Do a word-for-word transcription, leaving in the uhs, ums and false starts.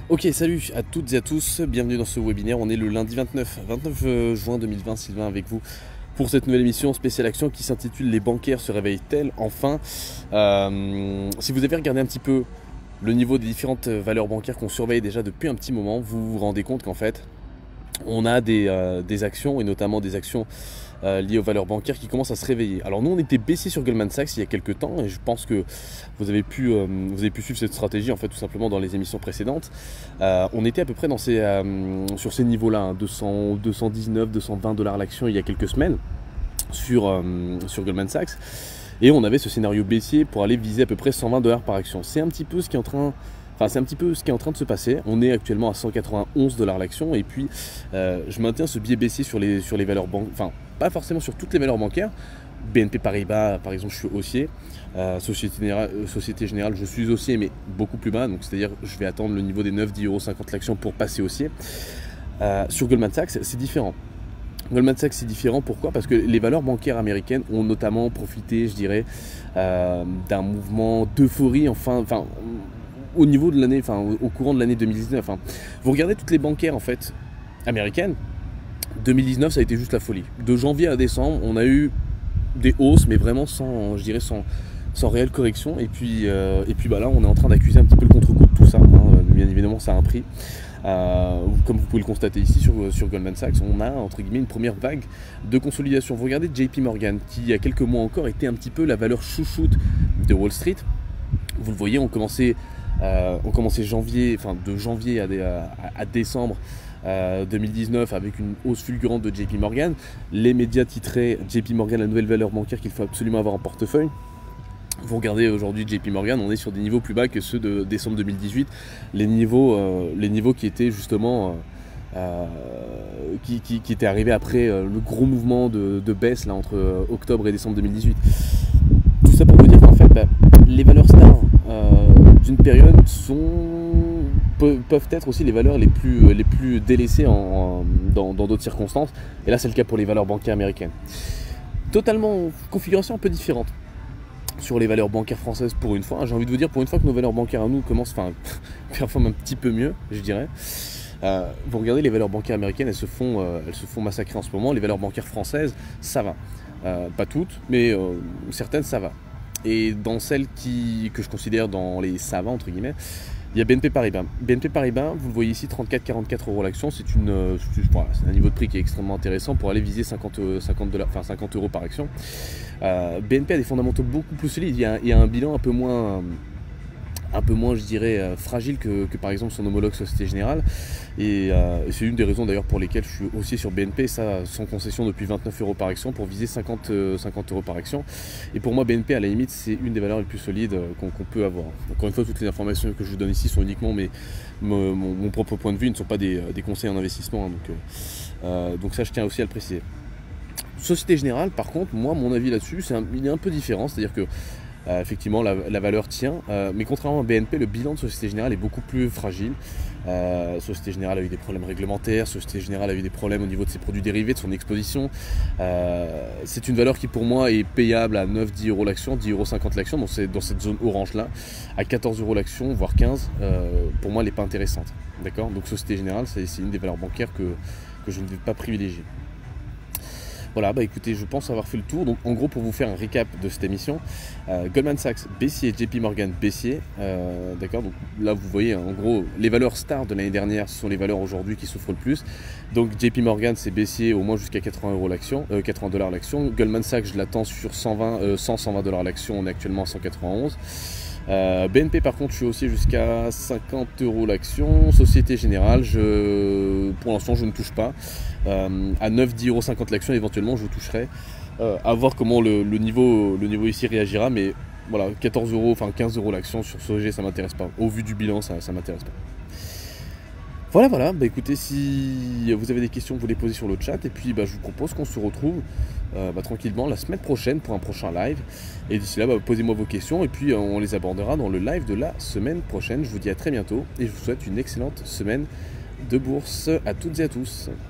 Ok, salut à toutes et à tous, bienvenue dans ce webinaire. On est le lundi vingt-neuf juin deux mille vingt, Sylvain avec vous pour cette nouvelle émission spéciale action qui s'intitule Les bancaires se réveillent-elles enfin. Euh, si vous avez regardé un petit peu le niveau des différentes valeurs bancaires qu'on surveille déjà depuis un petit moment, vous vous rendez compte qu'en fait on a des, euh, des actions et notamment des actions euh, liées aux valeurs bancaires qui commencent à se réveiller. Alors nous on était baissier sur Goldman Sachs il y a quelques temps et je pense que vous avez pu, euh, vous avez pu suivre cette stratégie en fait tout simplement dans les émissions précédentes. Euh, on était à peu près dans ces, euh, sur ces niveaux-là, hein, deux cents, deux cent dix-neuf, deux cent vingt dollars l'action il y a quelques semaines sur, euh, sur Goldman Sachs. Et on avait ce scénario baissier pour aller viser à peu près cent vingt dollars par action. C'est un petit peu ce qui est en train... Enfin, c'est un petit peu ce qui est en train de se passer. On est actuellement à cent quatre-vingt-onze dollars l'action et puis euh, je maintiens ce biais baissier sur les, sur les valeurs bancaires, enfin pas forcément sur toutes les valeurs bancaires. B N P Paribas, par exemple, je suis haussier. Euh, Société Générale, euh, Société Générale, je suis haussier, mais beaucoup plus bas. Donc, c'est-à-dire, je vais attendre le niveau des neuf dix euros cinquante l'action pour passer haussier. Euh, sur Goldman Sachs, c'est différent. Goldman Sachs, c'est différent. Pourquoi? Parce que les valeurs bancaires américaines ont notamment profité, je dirais, euh, d'un mouvement d'euphorie. Enfin, enfin, au niveau de l'année, enfin, au, au courant de l'année deux mille dix-neuf. Hein. Vous regardez toutes les bancaires en fait américaines. deux mille dix-neuf, ça a été juste la folie. De janvier à décembre, on a eu des hausses, mais vraiment sans, je dirais, sans, sans réelle correction. Et puis, euh, et puis bah là, on est en train d'accuser un petit peu le contre-coup de tout ça. Hein. Bien évidemment, ça a un prix. Euh, comme vous pouvez le constater ici sur, sur Goldman Sachs, on a entre guillemets une première vague de consolidation. Vous regardez J P Morgan, qui il y a quelques mois encore était un petit peu la valeur chouchoute de Wall Street. Vous le voyez, on commençait, euh, on commençait janvier, enfin de janvier à, à, à décembre. Euh, deux mille dix-neuf avec une hausse fulgurante de J P Morgan. Les médias titraient J P Morgan, la nouvelle valeur bancaire qu'il faut absolument avoir en portefeuille. Vous regardez aujourd'hui J P Morgan, on est sur des niveaux plus bas que ceux de décembre deux mille dix-huit, les niveaux, euh, les niveaux qui étaient justement euh, euh, qui, qui, qui étaient arrivés après euh, le gros mouvement de, de baisse là, entre euh, octobre et décembre deux mille dix-huit. Tout ça pour vous dire qu'en fait bah, les valeurs stars euh, d'une période sont peuvent être aussi les valeurs les plus, les plus délaissées en, en, dans d'autres circonstances. Et là, c'est le cas pour les valeurs bancaires américaines. Totalement, configuration un peu différente sur les valeurs bancaires françaises pour une fois. J'ai envie de vous dire, pour une fois que nos valeurs bancaires à nous commencent, enfin, performent un petit peu mieux, je dirais. Euh, vous regardez les valeurs bancaires américaines, elles se font, euh, elles se font massacrer en ce moment. Les valeurs bancaires françaises, ça va. Euh, pas toutes, mais euh, certaines, ça va. Et dans celles qui, que je considère dans les ça va, entre guillemets, il y a B N P Paribas. B N P Paribas, vous le voyez ici, trente-quatre à quarante-quatre euros l'action. C'est une, euh, voilà, c'est un niveau de prix qui est extrêmement intéressant pour aller viser cinquante, cinquante dollars, enfin cinquante euros par action. Euh, B N P a des fondamentaux beaucoup plus solides. Il y a, il y a un bilan un peu moins, un peu moins, je dirais, euh, fragile que, que par exemple son homologue Société Générale. Et, euh, et c'est une des raisons d'ailleurs pour lesquelles je suis haussier sur B N P, ça sans concession depuis vingt-neuf euros par action pour viser cinquante, cinquante euros par action. Et pour moi, B N P, à la limite, c'est une des valeurs les plus solides qu'on qu'on peut avoir. Encore une fois, toutes les informations que je vous donne ici sont uniquement mes, mon, mon, mon propre point de vue, ne sont pas des, des conseils en investissement. Hein, donc, euh, donc ça, je tiens aussi à le préciser. Société Générale, par contre, moi, mon avis là-dessus, c'est un, il est un peu différent. C'est-à-dire que Euh, effectivement, la, la valeur tient, euh, mais contrairement à B N P, le bilan de Société Générale est beaucoup plus fragile. Euh, Société Générale a eu des problèmes réglementaires, Société Générale a eu des problèmes au niveau de ses produits dérivés, de son exposition. Euh, c'est une valeur qui pour moi est payable à neuf à dix euros l'action, dix euros cinquante l'action, donc c'est dans cette zone orange-là, à quatorze euros l'action, voire quinze, euh, pour moi elle n'est pas intéressante. D'accord. Donc Société Générale, c'est une des valeurs bancaires que, que je ne vais pas privilégier. Voilà, bah écoutez, je pense avoir fait le tour. Donc en gros, pour vous faire un récap de cette émission, euh, Goldman Sachs baissier, J P Morgan baissier, euh, d'accord. Donc là, vous voyez, en gros, les valeurs stars de l'année dernière, ce sont les valeurs aujourd'hui qui souffrent le plus. Donc J P Morgan, c'est baissier au moins jusqu'à quatre-vingts euros l'action, euh, quatre-vingts dollars l'action. Goldman Sachs, je l'attends sur cent vingt, euh, cent, cent vingt dollars l'action. On est actuellement à cent quatre-vingt-onze. Euh, B N P par contre je suis aussi jusqu'à cinquante euros l'action. Société Générale, je, pour l'instant je ne touche pas. Euh, à neuf à dix euros cinquante l'action, éventuellement je toucherai. Euh, à voir comment le, le, niveau, le niveau ici réagira, mais voilà, quatorze euros, enfin quinze euros l'action sur S O G, ça m'intéresse pas. Au vu du bilan, ça, ça m'intéresse pas. Voilà, voilà, bah écoutez, si vous avez des questions, vous les posez sur le chat, et puis bah, je vous propose qu'on se retrouve euh, bah, tranquillement la semaine prochaine pour un prochain live. Et d'ici là, bah, posez-moi vos questions, et puis euh, on les abordera dans le live de la semaine prochaine. Je vous dis à très bientôt, et je vous souhaite une excellente semaine de bourse à toutes et à tous.